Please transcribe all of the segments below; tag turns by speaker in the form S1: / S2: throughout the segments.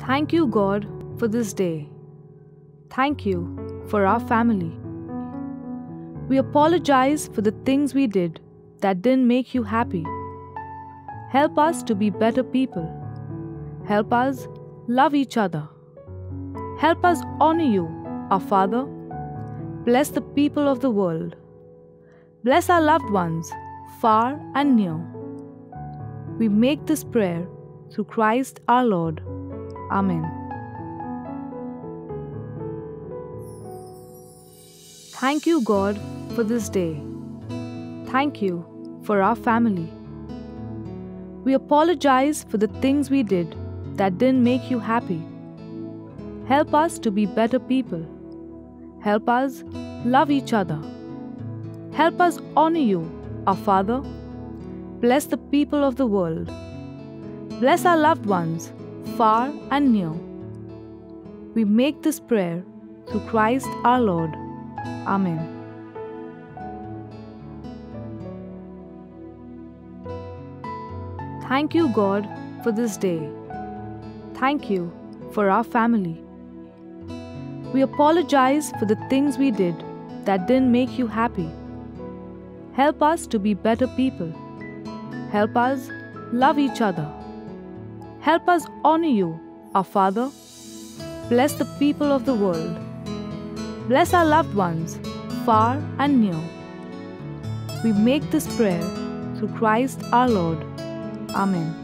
S1: Thank you, God, for this day. Thank you for our family. We apologize for the things we did that didn't make you happy. Help us to be better people. Help us love each other. Help us honor you, our Father. Bless the people of the world. Bless our loved ones, far and near. We make this prayer through Christ our Lord. Amen. Thank you, God, for this day. Thank you for our family. We apologize for the things we did that didn't make you happy. Help us to be better people. Help us love each other. Help us honor you, our Father. Bless the people of the world. Bless our loved ones, far and near. We make this prayer through Christ our Lord. Amen. Thank you, God, for this day. Thank you for our family. We apologize for the things we did that didn't make you happy. Help us to be better people. Help us love each other. Help us honor you, our Father. Bless the people of the world. Bless our loved ones, far and near. We make this prayer through Christ our Lord. Amen.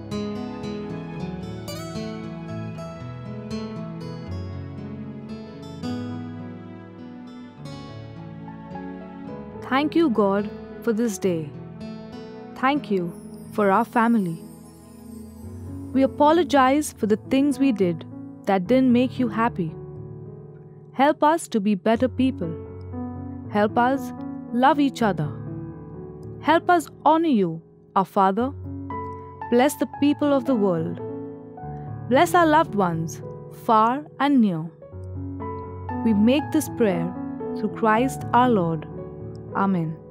S1: Thank you, God, for this day. Thank you for our family. We apologize for the things we did that didn't make you happy. Help us to be better people. Help us love each other. Help us honor you, our Father. Bless the people of the world. Bless our loved ones, far and near. We make this prayer through Christ our Lord. Amen.